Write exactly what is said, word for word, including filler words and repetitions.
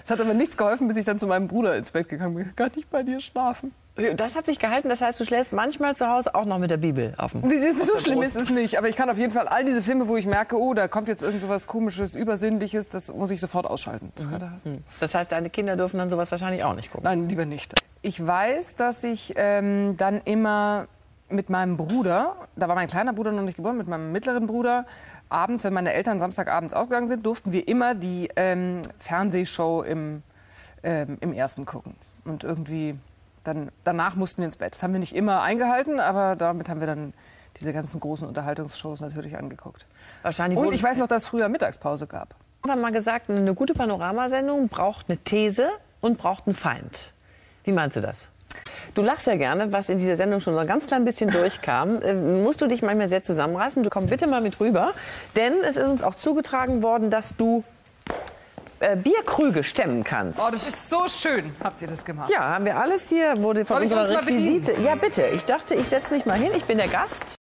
Es hat aber nichts geholfen, bis ich dann zu meinem Bruder ins Bett gegangen bin. Ich kann nicht bei dir schlafen. Das hat sich gehalten, das heißt, du schläfst manchmal zu Hause auch noch mit der Bibel auf dem So auf schlimm ist es nicht, aber ich kann auf jeden Fall all diese Filme, wo ich merke, oh, da kommt jetzt irgend so was Komisches, Übersinnliches, das muss ich sofort ausschalten. Das, mhm. das heißt, deine Kinder dürfen dann sowas wahrscheinlich auch nicht gucken? Nein, lieber nicht. Ich weiß, dass ich ähm, dann immer mit meinem Bruder, da war mein kleiner Bruder noch nicht geboren, mit meinem mittleren Bruder, abends, wenn meine Eltern samstagabends ausgegangen sind, durften wir immer die ähm, Fernsehshow im, ähm, im Ersten gucken. Und irgendwie... Dann, danach mussten wir ins Bett. Das haben wir nicht immer eingehalten, aber damit haben wir dann diese ganzen großen Unterhaltungsshows natürlich angeguckt. Wahrscheinlich Und ich weiß noch, dass es früher Mittagspause gab. Wir haben mal gesagt, eine gute Panoramasendung braucht eine These und braucht einen Feind. Wie meinst du das? Du lachst ja gerne, was in dieser Sendung schon so ein ganz klein bisschen durchkam. Äh, musst du dich manchmal sehr zusammenreißen? Du komm bitte mal mit rüber. Denn es ist uns auch zugetragen worden, dass du Äh, Bierkrüge stemmen kannst. Oh, das ist so schön, habt ihr das gemacht. Ja, haben wir alles hier, wurde von Soll ich unserer uns mal Requisite. Ja, bitte. Ich dachte, ich setze mich mal hin. Ich bin der Gast.